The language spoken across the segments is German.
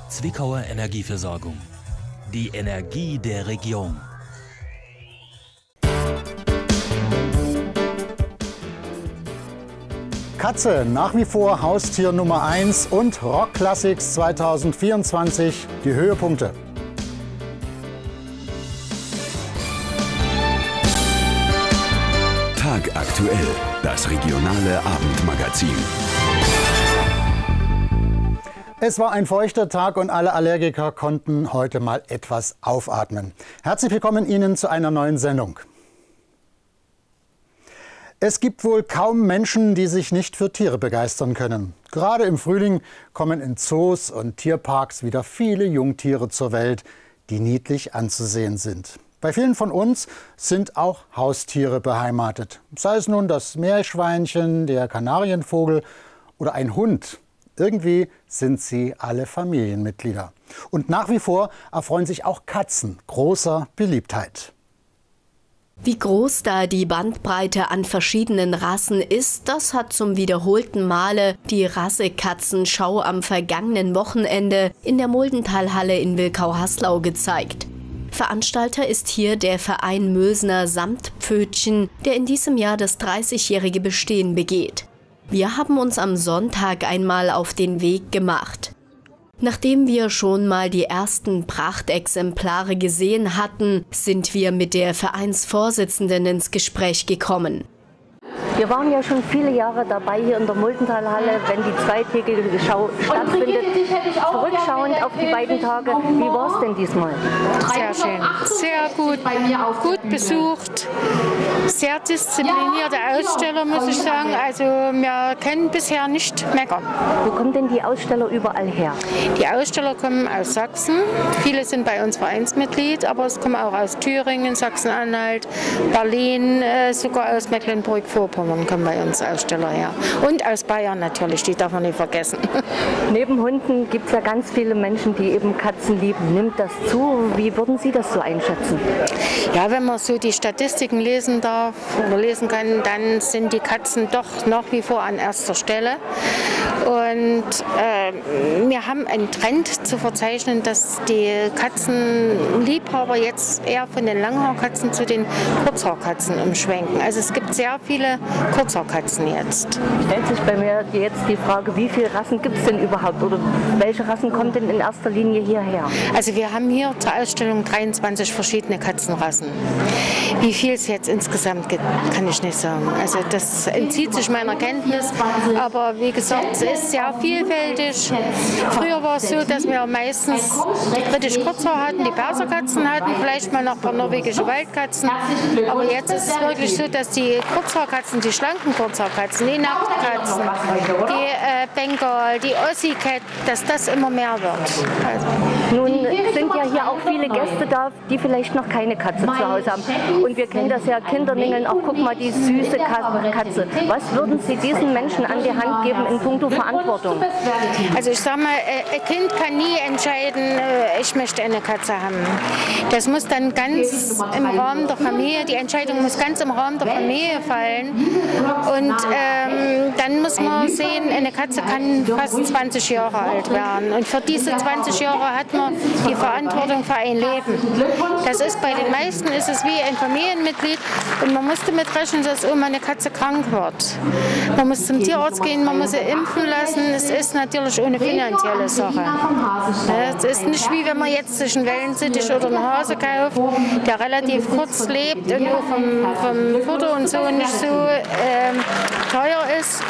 Zwickauer Energieversorgung. Die Energie der Region. Katze, nach wie vor Haustier Nummer 1 und Rock Classics 2024, die Höhepunkte. Tagaktuell, das regionale Abendmagazin. Es war ein feuchter Tag und alle Allergiker konnten heute mal etwas aufatmen. Herzlich willkommen Ihnen zu einer neuen Sendung. Es gibt wohl kaum Menschen, die sich nicht für Tiere begeistern können. Gerade im Frühling kommen in Zoos und Tierparks wieder viele Jungtiere zur Welt, die niedlich anzusehen sind. Bei vielen von uns sind auch Haustiere beheimatet. Sei es nun das Meerschweinchen, der Kanarienvogel oder ein Hund. Irgendwie sind sie alle Familienmitglieder. Und nach wie vor erfreuen sich auch Katzen großer Beliebtheit. Wie groß da die Bandbreite an verschiedenen Rassen ist, das hat zum wiederholten Male die Rassekatzenschau am vergangenen Wochenende in der Muldentalhalle in Wilkau-Haslau gezeigt. Veranstalter ist hier der Verein Mösner Samtpfötchen, der in diesem Jahr das 30-jährige Bestehen begeht. Wir haben uns am Sonntag einmal auf den Weg gemacht. Nachdem wir schon mal die ersten Prachtexemplare gesehen hatten, sind wir mit der Vereinsvorsitzenden ins Gespräch gekommen. Wir waren ja schon viele Jahre dabei hier in der Muldentalhalle, wenn die zweitägige Schau stattfindet. Zurückschauend auf die beiden Tage, wie war es denn diesmal? Sehr schön, sehr gut besucht, sehr disziplinierte Aussteller, muss ich sagen. Also wir können bisher nicht meckern. Wo kommen denn die Aussteller überall her? Die Aussteller kommen aus Sachsen, viele sind bei uns Vereinsmitglied, aber es kommen auch aus Thüringen, Sachsen-Anhalt, Berlin, sogar aus Mecklenburg-Vorpommern kommen bei uns Aussteller her. Und aus Bayern natürlich, die darf man nicht vergessen. Neben Hunden gibt es ja ganz viele Menschen, die eben Katzen lieben. Nimmt das zu? Wie würden Sie das so einschätzen? Ja, wenn man so die Statistiken lesen darf oder lesen kann, dann sind die Katzen doch nach wie vor an erster Stelle. Und wir haben einen Trend zu verzeichnen, dass die Katzenliebhaber jetzt eher von den Langhaarkatzen zu den Kurzhaarkatzen umschwenken. Also es gibt sehr viele Kurzhaarkatzen jetzt. Stellt sich bei mir jetzt die Frage, wie viele Rassen gibt es denn überhaupt oder welche Rassen kommen denn in erster Linie hierher? Also wir haben hier zur Ausstellung 23 verschiedene Katzenrassen. Wie viel es jetzt insgesamt gibt, kann ich nicht sagen. Also das entzieht sich meiner Kenntnis, aber wie gesagt, es ist sehr vielfältig. Früher war es so, dass wir meistens die britisch Kurzhaar hatten, die Perserkatzen hatten, vielleicht mal noch ein paar norwegische Waldkatzen. Aber jetzt ist es wirklich so, dass die Kurzhaarkatzen, die schlanken Kurzhaarkatzen, die Nachtkatzen, die Bengal, die Aussie Cat, dass das immer mehr wird. Also. Nun sind ja hier auch viele Gäste da, die vielleicht noch keine Katze zu Hause haben. Und wir kennen das ja, Kinderningeln, auch guck mal, die süße Katze. Was würden Sie diesen Menschen an die Hand geben in puncto Verantwortung? Also ich sage mal, ein Kind kann nie entscheiden, ich möchte eine Katze haben. Das muss dann ganz im Rahmen der Familie, die Entscheidung muss ganz im Rahmen der Familie fallen. Und dann muss man sehen, eine Katze kann fast 20 Jahre alt werden. Und für diese 20 Jahre hat man die Verantwortung für ein Leben. Das ist bei den meisten ist es wie ein Familienmitglied und man muss damit rechnen, dass immer eine Katze krank wird. Man muss zum Tierarzt gehen, man muss sie impfen lassen. Es ist natürlich eine finanzielle Sache. Es ist nicht wie wenn man jetzt sich einen Wellensittich oder einen Hase kauft, der relativ kurz lebt und auch vom Futter und so nicht so teuer ist.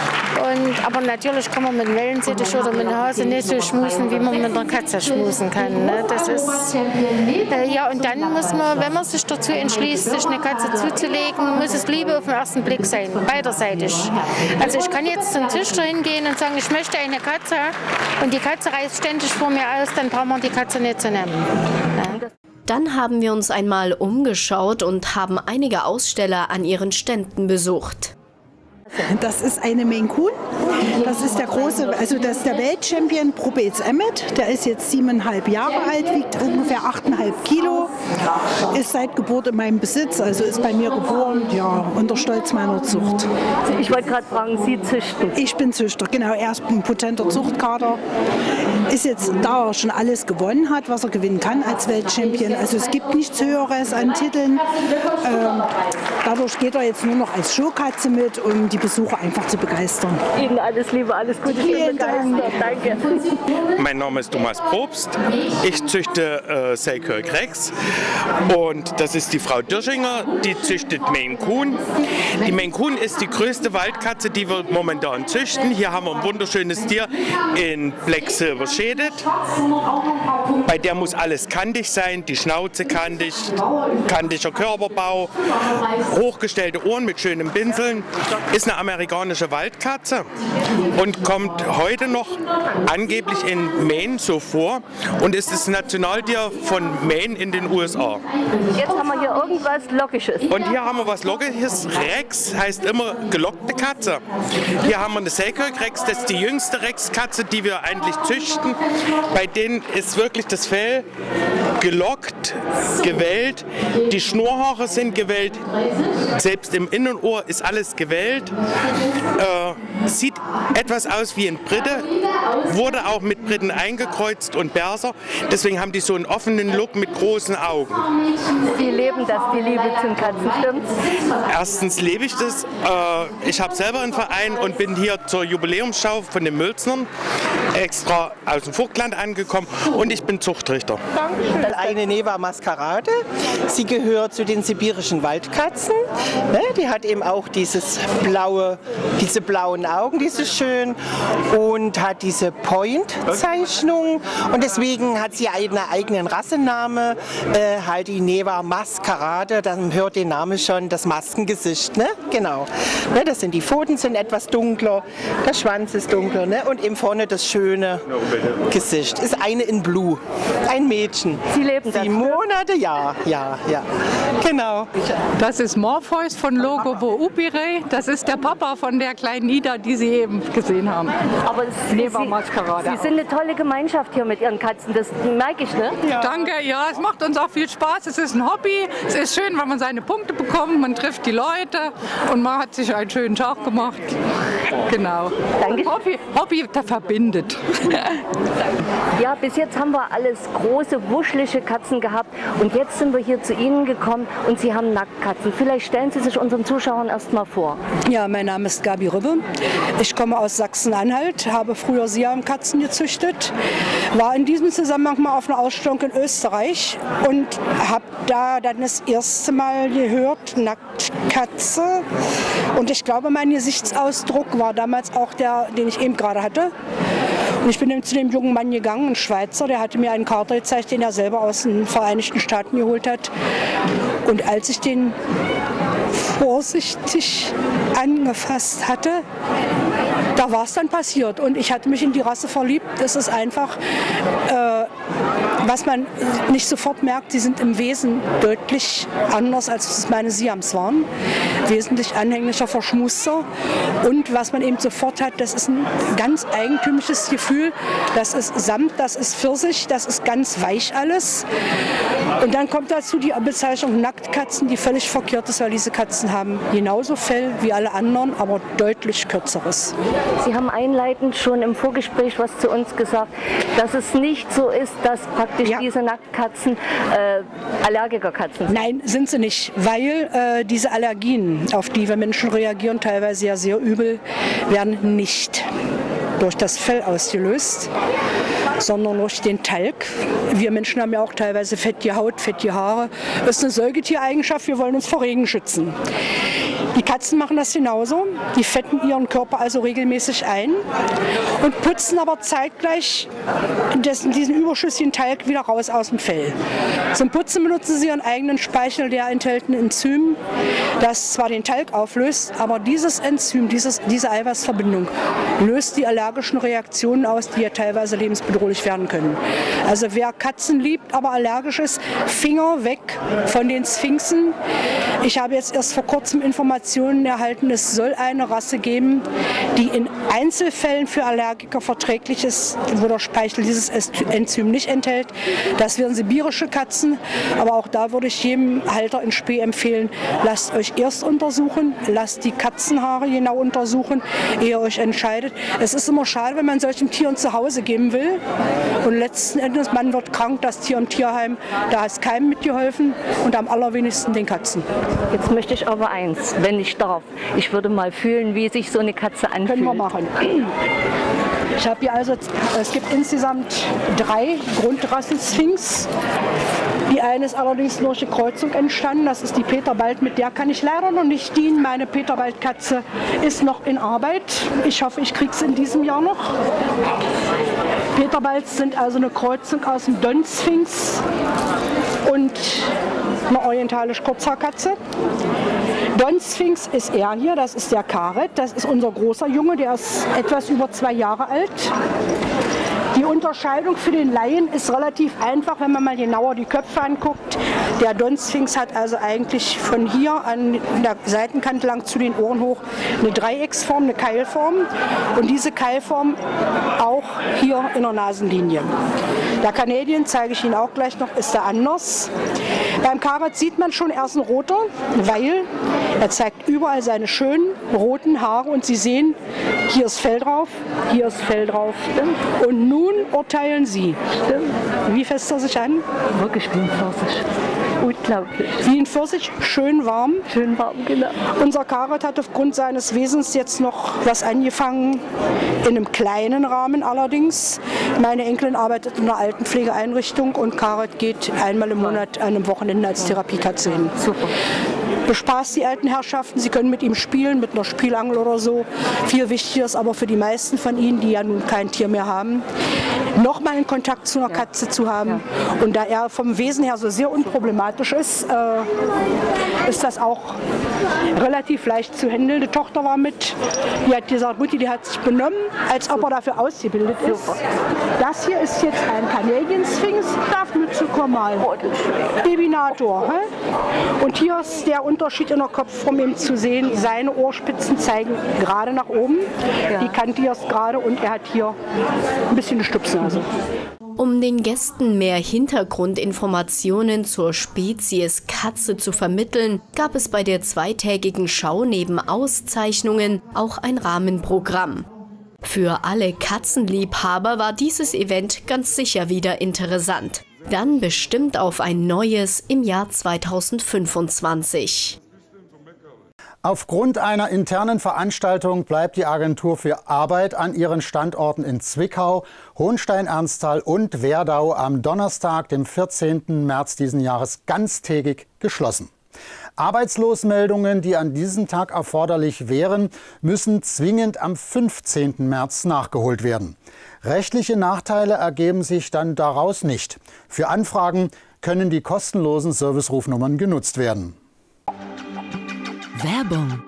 Aber natürlich kann man mit einem Wellensittich oder mit einem Hase nicht so schmusen, wie man mit einer Katze schmusen kann. Ne? Das ist, ja, und dann muss man, wenn man sich dazu entschließt, sich eine Katze zuzulegen, muss es Liebe auf den ersten Blick sein, beiderseitig. Also ich kann jetzt zum Züchter hingehen und sagen, ich möchte eine Katze und die Katze reißt ständig vor mir aus, dann braucht man die Katze nicht zu nehmen. Ne? Dann haben wir uns einmal umgeschaut und haben einige Aussteller an ihren Ständen besucht. Das ist eine Maine Coon Das ist der Weltchampion Probez Emmet. Der ist jetzt 7,5 Jahre alt, wiegt ungefähr 8,5 Kilo, ist seit Geburt in meinem Besitz, also ist bei mir geboren, ja, unter Stolz meiner Zucht. Ich wollte gerade fragen, Sie züchten? Ich bin Züchter, genau. Er ist ein potenter Zuchtkader. Ist jetzt, da er schon alles gewonnen hat, was er gewinnen kann als Weltchampion. Also es gibt nichts Höheres an Titeln. Dadurch geht er jetzt nur noch als Showkatze mit, um die Besucher einfach zu begeistern. Ihnen alles Liebe, alles Gute. Vielen Dank. Danke. Mein Name ist Thomas Probst. Ich züchte Selkirk Rex und das ist die Frau Dirschinger, die züchtet Maine Coon. Die Maine Coon ist die größte Waldkatze, die wir momentan züchten. Hier haben wir ein wunderschönes Tier in Black Silver Shaded. Bei der muss alles kantig sein, die Schnauze kantig, kantiger Körperbau, hochgestellte Ohren mit schönen Pinseln. Ist eine amerikanische Waldkatze und kommt heute noch angeblich in Maine so vor und ist das Nationaltier von Maine in den USA. Jetzt haben wir hier irgendwas Lockisches. Und hier haben wir was Lockisches. Rex heißt immer gelockte Katze. Hier haben wir eine Selkirk Rex, das ist die jüngste Rex-Katze, die wir eigentlich züchten. Bei denen ist wirklich das Fell gelockt, gewellt. Die Schnurrhaare sind gewellt. Selbst im Innenohr ist alles gewellt. Sieht etwas aus wie ein Brite. Wurde auch mit Briten eingekreuzt und Perser. Deswegen haben die so einen offenen Look mit großen Augen. Sie leben das, die Liebe zum Katzen, stimmt's? Erstens lebe ich das. Ich habe selber einen Verein und bin hier zur Jubiläumsschau von den Mülznern extra aus dem Vogtland angekommen und ich bin Zuchtrichter. Eine Neva Mascarade. Sie gehört zu den sibirischen Waldkatzen. Die hat eben auch diese blauen Augen, die so schön, und hat diese Point-Zeichnung und deswegen hat sie einen eigenen Rassename, halt die Neva Mascarade. Dann hört den Namen schon, das Maskengesicht, ne? Genau. Ne, das sind die Pfoten sind etwas dunkler, der Schwanz ist dunkler, ne? Und eben vorne das schöne Gesicht. Ist eine in Blue, ein Mädchen. Sie leben das? 7 Monate, ja. Genau. Das ist Morpheus von Logovo Upire. Das ist der Papa von der kleinen Nida, die Sie eben gesehen haben. Aber Sie sind eine tolle Gemeinschaft hier mit Ihren Katzen, das merke ich, ne? Ja. Danke, ja, es macht uns auch viel Spaß. Es ist ein Hobby. Es ist schön, wenn man seine Punkte bekommt, man trifft die Leute und man hat sich einen schönen Tag gemacht. Genau. Danke. Hobby verbindet. Ja, bis jetzt haben wir alles große, wuschelige Katzen gehabt und jetzt sind wir hier zu Ihnen gekommen und Sie haben Nacktkatzen. Vielleicht stellen Sie sich unseren Zuschauern erst mal vor. Ja, mein Name ist Gabi Rübbe. Ich komme aus Sachsen-Anhalt, habe früher Siamkatzen gezüchtet, war in diesem Zusammenhang mal auf einer Ausstellung in Österreich und habe da dann das erste Mal gehört, Nacktkatze. Und ich glaube, mein Gesichtsausdruck war damals auch der, den ich eben gerade hatte. Und ich bin dann zu dem jungen Mann gegangen, ein Schweizer, der hatte mir einen Kater gezeigt, den er selber aus den Vereinigten Staaten geholt hat. Und als ich den vorsichtig angefasst hatte, da war es dann passiert. Und ich hatte mich in die Rasse verliebt. Das ist einfach, was man nicht sofort merkt, sie sind im Wesen deutlich anders, als es meine Siams waren. Wesentlich anhänglicher, verschmuster. Und was man eben sofort hat, das ist ein ganz eigentümliches Gefühl. Das ist Samt, das ist Pfirsich, das ist ganz weich alles. Und dann kommt dazu die Bezeichnung Nacktkatzen, die völlig verkehrt ist, weil diese Katzen haben genauso Fell wie alle anderen, aber deutlich kürzeres. Sie haben einleitend schon im Vorgespräch was zu uns gesagt, dass es nicht so ist, dass praktisch diese Nacktkatzen Allergikerkatzen sind. Nein, sind sie nicht, weil diese Allergien, auf die wir Menschen reagieren, teilweise ja sehr übel, werden nicht durch das Fell ausgelöst, sondern durch den Talg. Wir Menschen haben ja auch teilweise fettige Haut, fettige Haare. Das ist eine Säugetiereigenschaft, wir wollen uns vor Regen schützen. Die Katzen machen das genauso. Die fetten ihren Körper also regelmäßig ein und putzen aber zeitgleich diesen überschüssigen Talg wieder raus aus dem Fell. Zum Putzen benutzen sie ihren eigenen Speichel, der enthält ein Enzym, das zwar den Talg auflöst, aber dieses Enzym, diese Eiweißverbindung löst die allergischen Reaktionen aus, die ja teilweise lebensbedrohlich werden können. Also wer Katzen liebt, aber allergisch ist, Finger weg von den Sphinxen. Ich habe jetzt erst vor kurzem Informationen Informationen erhalten, es soll eine Rasse geben, die in Einzelfällen für Allergiker verträglich ist, wo der Speichel dieses Enzym nicht enthält. Das wären sibirische Katzen, aber auch da würde ich jedem Halter in Spee empfehlen, lasst euch erst untersuchen, lasst die Katzenhaare genau untersuchen, ehe ihr euch entscheidet. Es ist immer schade, wenn man solchen Tieren zu Hause geben will und letzten Endes, man wird krank, das Tier im Tierheim, da ist keinem mitgeholfen und am allerwenigsten den Katzen. Jetzt möchte ich aber eins, wenn ich darf. Ich würde mal fühlen, wie sich so eine Katze anfühlt. Können wir machen. Ich habe hier also, es gibt insgesamt 3 Grundrassen Sphinx. Die eine ist allerdings durch eine Kreuzung entstanden, das ist die Peterbald, mit der kann ich leider noch nicht dienen. Meine Peterbald-Katze ist noch in Arbeit. Ich hoffe, ich kriege es in diesem Jahr noch. Peterbalds sind also eine Kreuzung aus dem Don-Sphinx und eine orientalisch-Kurzhaarkatze. Don-Sphinx ist er hier, das ist der Karet, das ist unser großer Junge, der ist etwas über 2 Jahre alt. Die Unterscheidung für den Laien ist relativ einfach, wenn man mal genauer die Köpfe anguckt. Der Don-Sphinx hat also eigentlich von hier an der Seitenkante lang zu den Ohren hoch eine Dreiecksform, eine Keilform. Und diese Keilform auch hier in der Nasenlinie. Der Canadian, zeige ich Ihnen auch gleich noch, ist da anders. Beim Karet sieht man schon, er ist ein roter, weil er zeigt überall seine schönen roten Haare. Und Sie sehen, hier ist Fell drauf, hier ist Fell drauf. Und nun urteilen Sie. Wie fässt er sich an? Wirklich wie ein Pfirsich. Unglaublich. Wie ein Pfirsich, schön warm. Schön warm, genau. Unser Karet hat aufgrund seines Wesens jetzt noch was angefangen, in einem kleinen Rahmen allerdings. Meine Enkelin arbeitet in einer Altenpflegeeinrichtung und Karet geht einmal im Monat an einem Wochenende als Therapiekatze hin. Super. Bespaßt die alten Herrschaften, sie können mit ihm spielen, mit einer Spielangel oder so. Viel wichtiger ist aber für die meisten von ihnen, die ja nun kein Tier mehr haben, nochmal einen Kontakt zu einer Katze zu haben. Und da er vom Wesen her so sehr unproblematisch ist, ist das auch relativ leicht zu handeln. Die Tochter war mit, die hat gesagt, Mutti, die hat sich benommen, als ob er dafür ausgebildet ist. Das hier ist jetzt ein Canadian Sphinx, darf mit zu kommen mal. Babynator. Und hier ist der Unterschied in der Kopfform eben zu sehen, seine Ohrspitzen zeigen gerade nach oben, die Kante hier ist gerade und er hat hier ein bisschen eine Stupsnase. Um den Gästen mehr Hintergrundinformationen zur Spezies Katze zu vermitteln, gab es bei der zweitägigen Schau neben Auszeichnungen auch ein Rahmenprogramm. Für alle Katzenliebhaber war dieses Event ganz sicher wieder interessant. Dann bestimmt auf ein neues im Jahr 2025. Aufgrund einer internen Veranstaltung bleibt die Agentur für Arbeit an ihren Standorten in Zwickau, Hohenstein-Ernsthal und Werdau am Donnerstag, dem 14. März diesen Jahres ganztägig geschlossen. Arbeitslosmeldungen, die an diesem Tag erforderlich wären, müssen zwingend am 15. März nachgeholt werden. Rechtliche Nachteile ergeben sich dann daraus nicht. Für Anfragen können die kostenlosen Servicerufnummern genutzt werden. Werbung.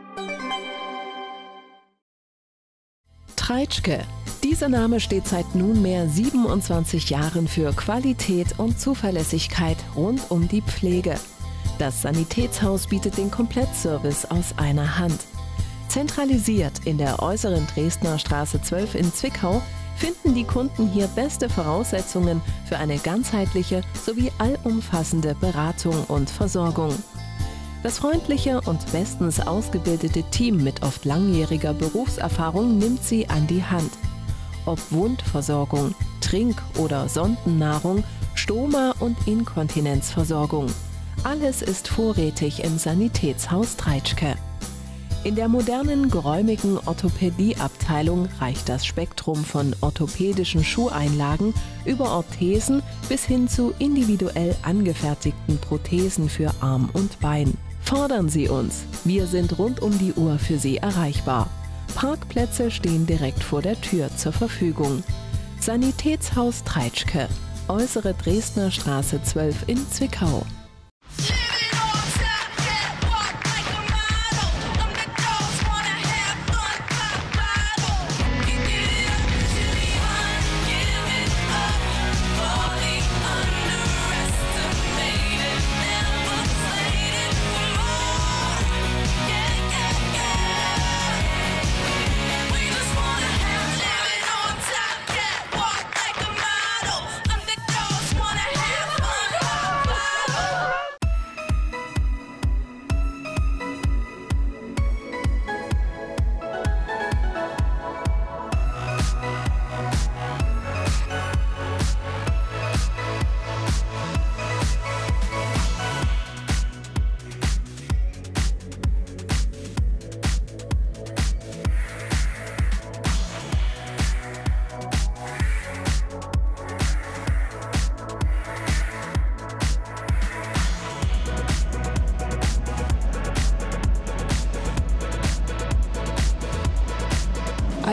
Treitschke. Dieser Name steht seit nunmehr 27 Jahren für Qualität und Zuverlässigkeit rund um die Pflege. Das Sanitätshaus bietet den Komplettservice aus einer Hand. Zentralisiert in der äußeren Dresdner Straße 12 in Zwickau finden die Kunden hier beste Voraussetzungen für eine ganzheitliche sowie allumfassende Beratung und Versorgung. Das freundliche und bestens ausgebildete Team mit oft langjähriger Berufserfahrung nimmt sie an die Hand. Ob Wundversorgung, Trink- oder Sondennahrung, Stoma- und Inkontinenzversorgung. Alles ist vorrätig im Sanitätshaus Treitschke. In der modernen, geräumigen Orthopädieabteilung reicht das Spektrum von orthopädischen Schuheinlagen über Orthesen bis hin zu individuell angefertigten Prothesen für Arm und Bein. Fordern Sie uns, wir sind rund um die Uhr für Sie erreichbar. Parkplätze stehen direkt vor der Tür zur Verfügung. Sanitätshaus Treitschke, äußere Dresdner Straße 12 in Zwickau.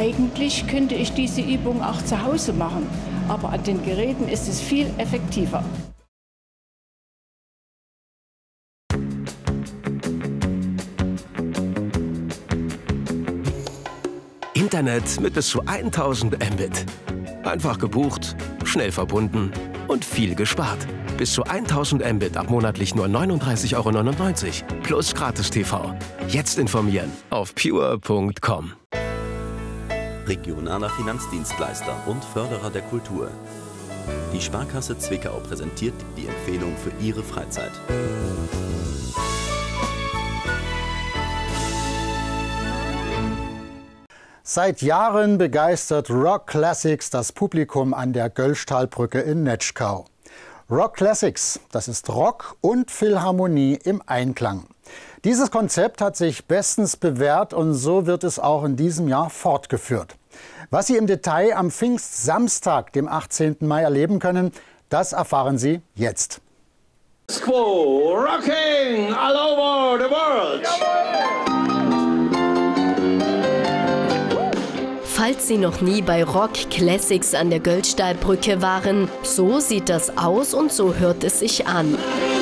Eigentlich könnte ich diese Übung auch zu Hause machen, aber an den Geräten ist es viel effektiver. Internet mit bis zu 1000 Mbit. Einfach gebucht, schnell verbunden und viel gespart. Bis zu 1000 Mbit ab monatlich nur 39,99 € plus Gratis-TV. Jetzt informieren auf pure.com. Regionaler Finanzdienstleister und Förderer der Kultur. Die Sparkasse Zwickau präsentiert die Empfehlung für Ihre Freizeit. Seit Jahren begeistert Rock Classics das Publikum an der Göllstahlbrücke in Netschkau. Rock Classics, das ist Rock und Philharmonie im Einklang. Dieses Konzept hat sich bestens bewährt und so wird es auch in diesem Jahr fortgeführt. Was Sie im Detail am Pfingstsamstag, dem 18. Mai, erleben können, das erfahren Sie jetzt. Quo, rocking all over the world. Falls Sie noch nie bei Rock Classics an der Göllstahlbrücke waren, so sieht das aus und so hört es sich an.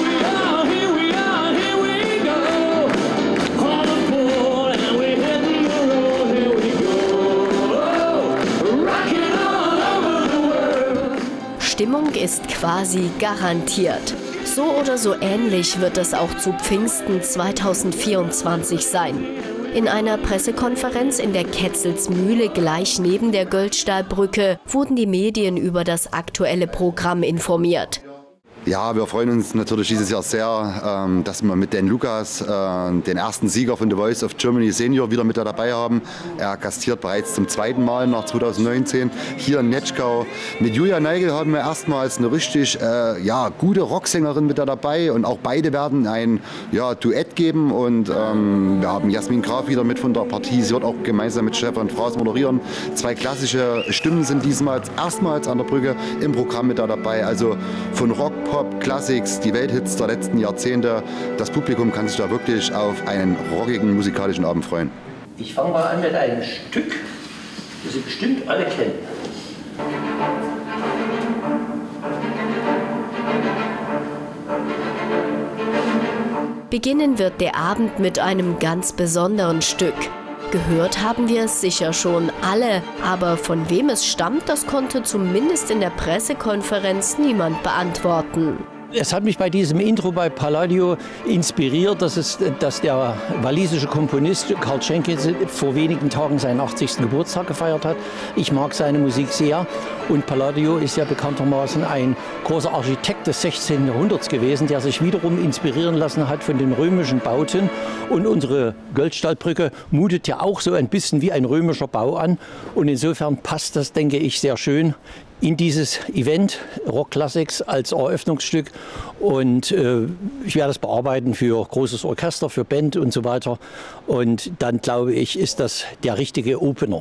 Stimmung ist quasi garantiert. So oder so ähnlich wird es auch zu Pfingsten 2024 sein. In einer Pressekonferenz in der Ketzelsmühle gleich neben der Göllstahlbrücke wurden die Medien über das aktuelle Programm informiert. Ja, wir freuen uns natürlich dieses Jahr sehr, dass wir mit Dan Lukas, den ersten Sieger von The Voice of Germany Senior, wieder mit dabei haben. Er gastiert bereits zum zweiten Mal nach 2019 hier in Netschkau. Mit Julia Neigel haben wir erstmals eine richtig gute Rocksängerin mit dabei und auch beide werden ein Duett geben und wir haben Jasmin Graf wieder mit von der Partie. Sie wird auch gemeinsam mit Stefan Fraß moderieren. 2 klassische Stimmen sind diesmal erstmals an der Brücke im Programm mit dabei. Also von Rock, Pop, Classics, die Welthits der letzten Jahrzehnte. Das Publikum kann sich da wirklich auf einen rockigen musikalischen Abend freuen. Ich fange mal an mit einem Stück, das Sie bestimmt alle kennen. Beginnen wird der Abend mit einem ganz besonderen Stück. Gehört haben wir es sicher schon alle, aber von wem es stammt, das konnte zumindest in der Pressekonferenz niemand beantworten. Es hat mich bei diesem Intro bei Palladio inspiriert, dass der walisische Komponist Karl Jenkins vor wenigen Tagen seinen 80. Geburtstag gefeiert hat. Ich mag seine Musik sehr und Palladio ist ja bekanntermaßen ein großer Architekt des 16. Jahrhunderts gewesen, der sich wiederum inspirieren lassen hat von den römischen Bauten. Und unsere Göllstahlbrücke mutet ja auch so ein bisschen wie ein römischer Bau an. Und insofern passt das, denke ich, sehr schön in dieses Event Rock Classics als Eröffnungsstück und ich werde es bearbeiten für großes Orchester, für Band und so weiter und dann glaube ich, ist das der richtige Opener.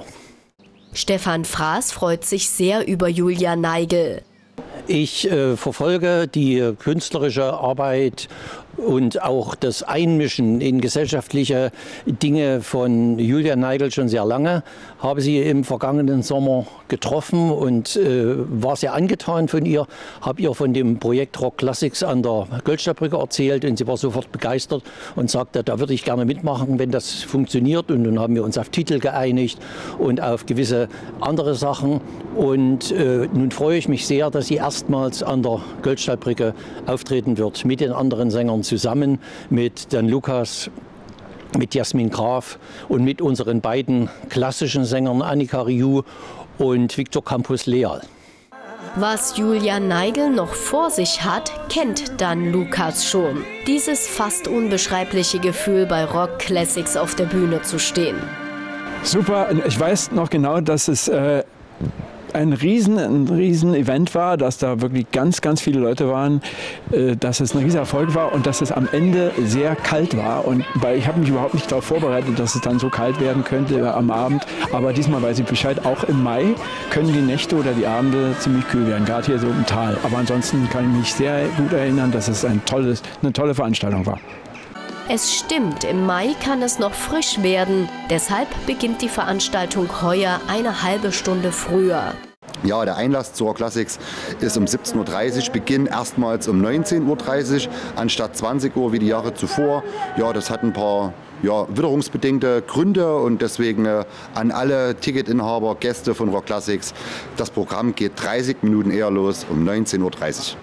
Stefan Fraß freut sich sehr über Julia Neigel. Ich verfolge die künstlerische Arbeit und auch das Einmischen in gesellschaftliche Dinge von Julia Neigel schon sehr lange. Habe sie im vergangenen Sommer getroffen und war sehr angetan von ihr. Habe ihr von dem Projekt Rock Classics an der Göllstahlbrücke erzählt und sie war sofort begeistert und sagte, da würde ich gerne mitmachen, wenn das funktioniert. Und nun haben wir uns auf Titel geeinigt und auf gewisse andere Sachen. Und nun freue ich mich sehr, dass sie erstmals an der Göllstahlbrücke auftreten wird mit den anderen Sängern zusammen, mit Dan Lukas, mit Jasmin Graf und mit unseren beiden klassischen Sängern Annika Rioux und Victor Campos Leal. Was Julia Neigel noch vor sich hat, kennt Dan Lukas schon. Dieses fast unbeschreibliche Gefühl, bei Rock Classics auf der Bühne zu stehen. Super, ich weiß noch genau, dass es ein riesen Event war, dass da wirklich ganz viele Leute waren, dass es ein riesen Erfolg war und dass es am Ende sehr kalt war. Und weil ich habe mich überhaupt nicht darauf vorbereitet, dass es dann so kalt werden könnte am Abend. Aber diesmal weiß ich Bescheid, auch im Mai können die Nächte oder die Abende ziemlich kühl werden, gerade hier so im Tal. Aber ansonsten kann ich mich sehr gut erinnern, dass es eine tolle Veranstaltung war. Es stimmt, im Mai kann es noch frisch werden. Deshalb beginnt die Veranstaltung heuer eine halbe Stunde früher. Ja, der Einlass zur Rock Classics ist um 17:30 Uhr, Beginn erstmals um 19:30 Uhr anstatt 20 Uhr wie die Jahre zuvor. Ja, das hat ein paar witterungsbedingte Gründe und deswegen an alle Ticketinhaber, Gäste von Rock Classics, das Programm geht 30 Minuten eher los um 19:30 Uhr.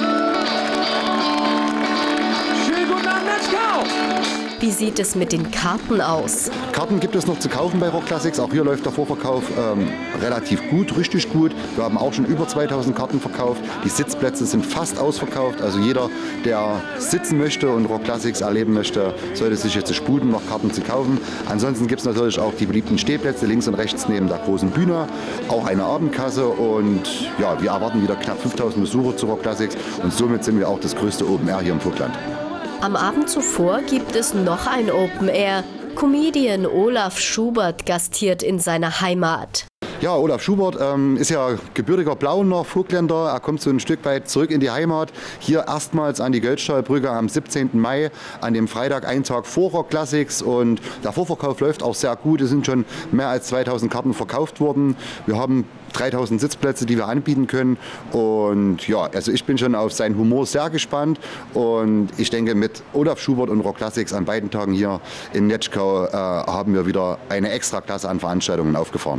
Wie sieht es mit den Karten aus? Karten gibt es noch zu kaufen bei Rock Classics. Auch hier läuft der Vorverkauf relativ gut, richtig gut. Wir haben auch schon über 2000 Karten verkauft. Die Sitzplätze sind fast ausverkauft. Also jeder, der sitzen möchte und Rock Classics erleben möchte, sollte sich jetzt sputen, noch Karten zu kaufen. Ansonsten gibt es natürlich auch die beliebten Stehplätze links und rechts neben der großen Bühne. Auch eine Abendkasse und ja, wir erwarten wieder knapp 5000 Besucher zu Rock Classics und somit sind wir auch das größte Open Air hier im Vogtland. Am Abend zuvor gibt es noch ein Open Air. Comedian Olaf Schubert gastiert in seiner Heimat. Ja, Olaf Schubert ist ja gebürtiger Blauener Vogtländer. Er kommt so ein Stück weit zurück in die Heimat. Hier erstmals an die Goldstahlbrücke am 17. Mai, an dem Freitag, einen Tag vor Rock Classics. Und der Vorverkauf läuft auch sehr gut. Es sind schon mehr als 2000 Karten verkauft worden. Wir haben 3000 Sitzplätze, die wir anbieten können. Und ja, also ich bin schon auf seinen Humor sehr gespannt. Und ich denke, mit Olaf Schubert und Rock Classics an beiden Tagen hier in Netschkau haben wir wieder eine Extraklasse an Veranstaltungen aufgefahren.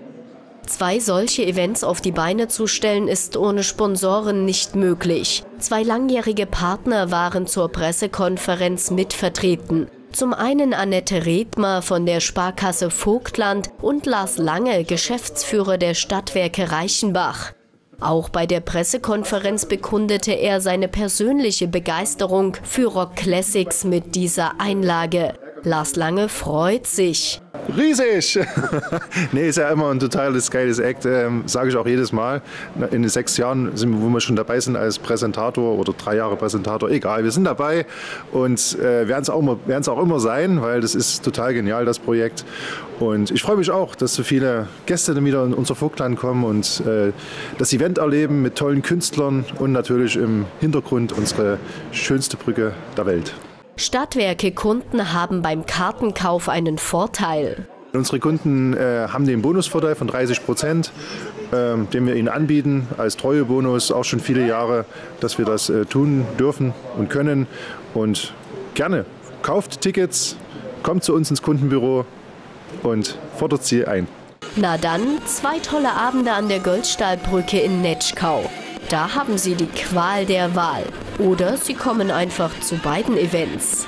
2 solche Events auf die Beine zu stellen, ist ohne Sponsoren nicht möglich. 2 langjährige Partner waren zur Pressekonferenz mitvertreten. Zum einen Annette Redmer von der Sparkasse Vogtland und Lars Lange, Geschäftsführer der Stadtwerke Reichenbach. Auch bei der Pressekonferenz bekundete er seine persönliche Begeisterung für Rock Classics mit dieser Einlage. Lars Lange freut sich. Riesig! Nee, ist ja immer ein totales geiles Act, sage ich auch jedes Mal. In den 6 Jahren, wo wir schon dabei sind als Präsentator oder 3 Jahre Präsentator, egal, wir sind dabei und werden es auch immer sein, weil das ist total genial, das Projekt. Und ich freue mich auch, dass so viele Gäste dann wieder in unser Vogtland kommen und das Event erleben mit tollen Künstlern und natürlich im Hintergrund unsere schönste Brücke der Welt. Stadtwerke-Kunden haben beim Kartenkauf einen Vorteil. Unsere Kunden haben den Bonusvorteil von 30%, den wir ihnen anbieten als Treuebonus, auch schon viele Jahre, dass wir das tun dürfen und können. Und gerne, kauft Tickets, kommt zu uns ins Kundenbüro und fordert sie ein. Na dann, 2 tolle Abende an der Goldstahlbrücke in Netschkau. Da haben Sie die Qual der Wahl. Oder Sie kommen einfach zu beiden Events.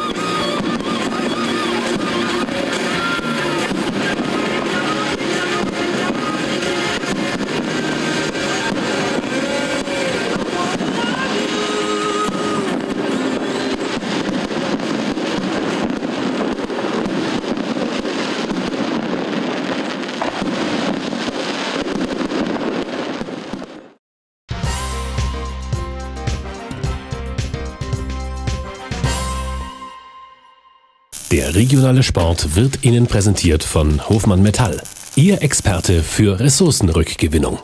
Der regionale Sport wird Ihnen präsentiert von Hofmann Metall, Ihr Experte für Ressourcenrückgewinnung.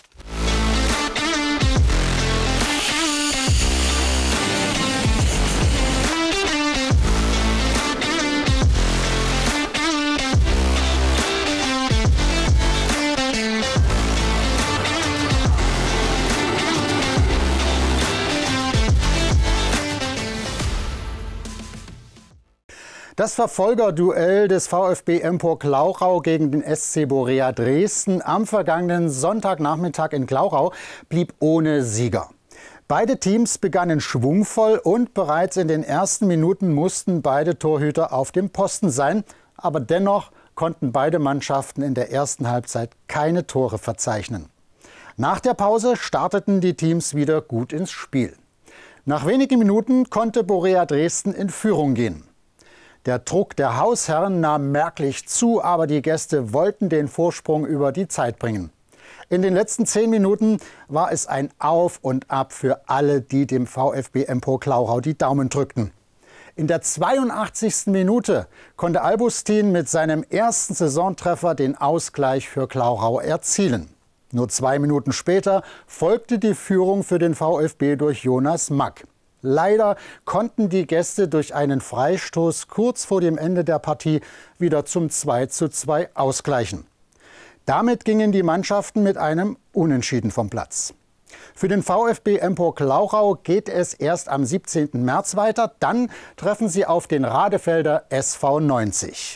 Das Verfolgerduell des VfB Empor Glauchau gegen den SC Borea Dresden am vergangenen Sonntagnachmittag in Glauchau blieb ohne Sieger. Beide Teams begannen schwungvoll und bereits in den ersten Minuten mussten beide Torhüter auf dem Posten sein. Aber dennoch konnten beide Mannschaften in der ersten Halbzeit keine Tore verzeichnen. Nach der Pause starteten die Teams wieder gut ins Spiel. Nach wenigen Minuten konnte Borea Dresden in Führung gehen. Der Druck der Hausherren nahm merklich zu, aber die Gäste wollten den Vorsprung über die Zeit bringen. In den letzten 10 Minuten war es ein Auf und Ab für alle, die dem VfB Empor Glauchau die Daumen drückten. In der 82. Minute konnte Albustin mit seinem ersten Saisontreffer den Ausgleich für Glauchau erzielen. Nur 2 Minuten später folgte die Führung für den VfB durch Jonas Mack. Leider konnten die Gäste durch einen Freistoß kurz vor dem Ende der Partie wieder zum 2:2 ausgleichen. Damit gingen die Mannschaften mit einem Unentschieden vom Platz. Für den VfB Empor-Glauchau geht es erst am 17. März weiter. Dann treffen sie auf den Radefelder SV 90.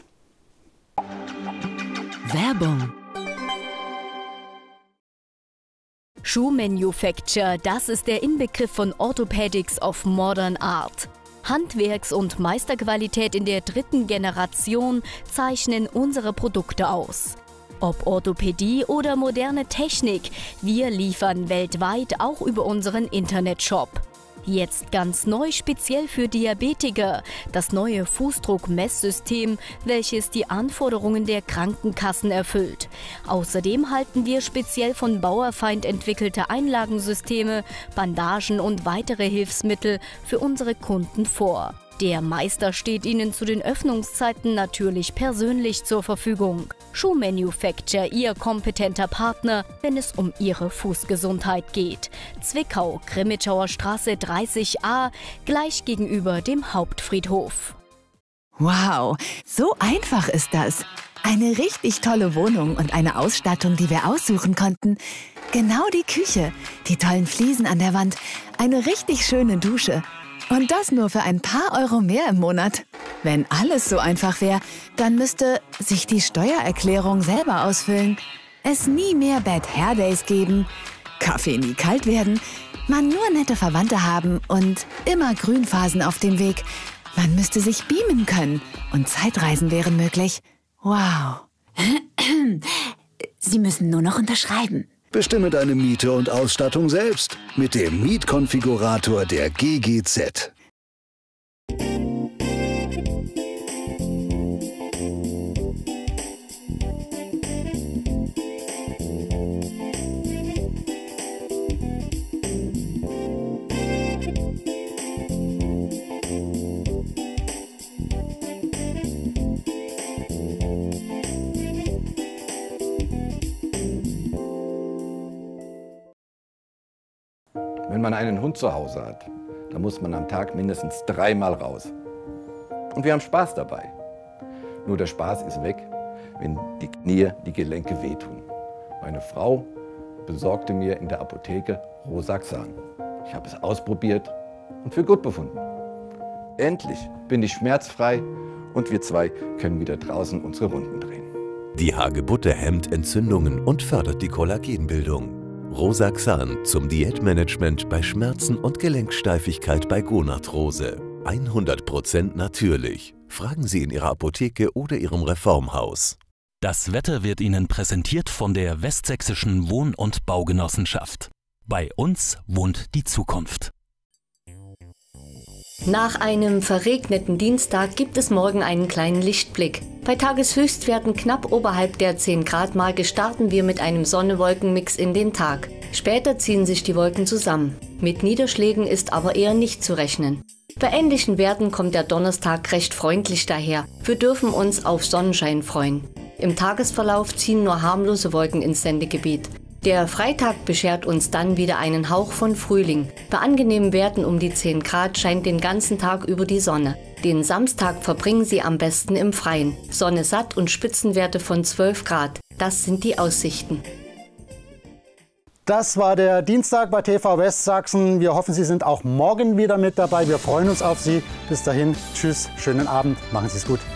Werbung. Schuhmanufacture, das ist der Inbegriff von Orthopaedics of Modern Art. Handwerks- und Meisterqualität in der 3. Generation zeichnen unsere Produkte aus. Ob Orthopädie oder moderne Technik, wir liefern weltweit auch über unseren Internetshop. Jetzt ganz neu speziell für Diabetiker, das neue Fußdruck-Messsystem, welches die Anforderungen der Krankenkassen erfüllt. Außerdem halten wir speziell von Bauerfeind entwickelte Einlagensysteme, Bandagen und weitere Hilfsmittel für unsere Kunden vor. Der Meister steht Ihnen zu den Öffnungszeiten natürlich persönlich zur Verfügung. Schuhmanufacture, Ihr kompetenter Partner, wenn es um Ihre Fußgesundheit geht. Zwickau, Grimmitschauer Straße 30a, gleich gegenüber dem Hauptfriedhof. Wow, so einfach ist das. Eine richtig tolle Wohnung und eine Ausstattung, die wir aussuchen konnten. Genau die Küche, die tollen Fliesen an der Wand, eine richtig schöne Dusche. Und das nur für ein paar Euro mehr im Monat. Wenn alles so einfach wäre, dann müsste sich die Steuererklärung selber ausfüllen, es nie mehr Bad Hair Days geben, Kaffee nie kalt werden, man nur nette Verwandte haben und immer Grünphasen auf dem Weg. Man müsste sich beamen können und Zeitreisen wären möglich. Wow. Sie müssen nur noch unterschreiben. Bestimme deine Miete und Ausstattung selbst mit dem Mietkonfigurator der GGZ. Wenn man einen Hund zu Hause hat, dann muss man am Tag mindestens 3-mal raus. Und wir haben Spaß dabei. Nur der Spaß ist weg, wenn die Knie, die Gelenke wehtun. Meine Frau besorgte mir in der Apotheke Rosaxan. Ich habe es ausprobiert und für gut befunden. Endlich bin ich schmerzfrei und wir zwei können wieder draußen unsere Runden drehen. Die Hagebutte hemmt Entzündungen und fördert die Kollagenbildung. Rosaxan zum Diätmanagement bei Schmerzen und Gelenksteifigkeit bei Gonarthrose. 100% natürlich. Fragen Sie in Ihrer Apotheke oder Ihrem Reformhaus. Das Wetter wird Ihnen präsentiert von der Westsächsischen Wohn- und Baugenossenschaft. Bei uns wohnt die Zukunft. Nach einem verregneten Dienstag gibt es morgen einen kleinen Lichtblick. Bei Tageshöchstwerten knapp oberhalb der 10-Grad-Marke starten wir mit einem Sonne-Wolken-Mix in den Tag. Später ziehen sich die Wolken zusammen. Mit Niederschlägen ist aber eher nicht zu rechnen. Bei ähnlichen Werten kommt der Donnerstag recht freundlich daher. Wir dürfen uns auf Sonnenschein freuen. Im Tagesverlauf ziehen nur harmlose Wolken ins Sendegebiet. Der Freitag beschert uns dann wieder einen Hauch von Frühling. Bei angenehmen Werten um die 10 Grad scheint den ganzen Tag über die Sonne. Den Samstag verbringen Sie am besten im Freien. Sonne satt und Spitzenwerte von 12 Grad. Das sind die Aussichten. Das war der Dienstag bei TV Westsachsen. Wir hoffen, Sie sind auch morgen wieder mit dabei. Wir freuen uns auf Sie. Bis dahin, tschüss, schönen Abend, machen Sie es gut.